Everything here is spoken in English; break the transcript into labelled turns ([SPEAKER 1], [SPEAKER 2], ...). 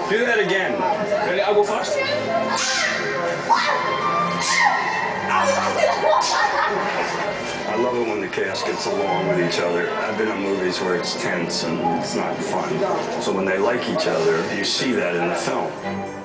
[SPEAKER 1] Do that again. Ready? I'll go first. I love it when the cast gets along with each other. I've been in movies where it's tense and it's not fun. So when they like each other, you see that in the film.